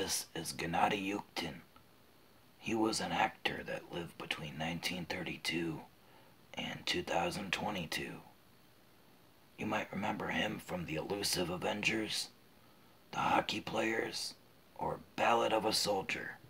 This is Gennadi Yukhtin. He was an actor that lived between 1932 and 2022. You might remember him from The Elusive Avengers, The Hockey Players, or Ballad of a Soldier.